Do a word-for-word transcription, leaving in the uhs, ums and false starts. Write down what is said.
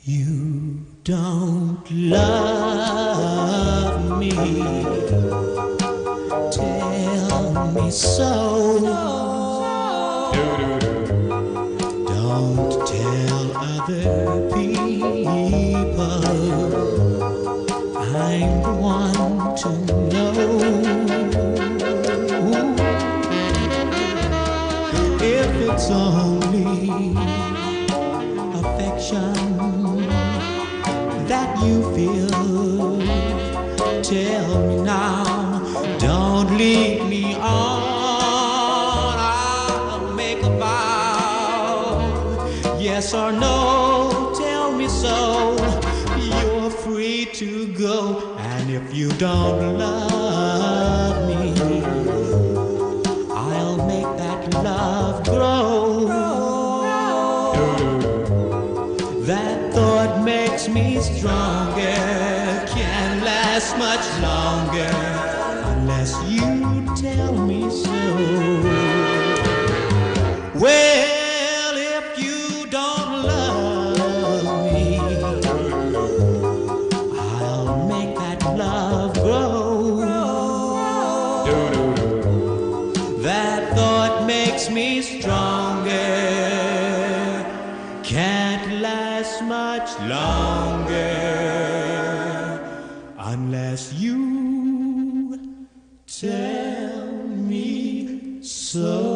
You don't love me. Tell me so. Don't tell other people. I'm the one to know. If it's only affection that you feel, tell me now. Don't lead me on. I'll make a vow, yes or no. Tell me so. You're free to go. And if you don't love me, I'll make that love grow. That thought makes me stronger. Can't last much longer unless you tell me so. Well, if you don't love me, I'll make that love grow. That thought makes me stronger. Can't last much longer unless you tell me so.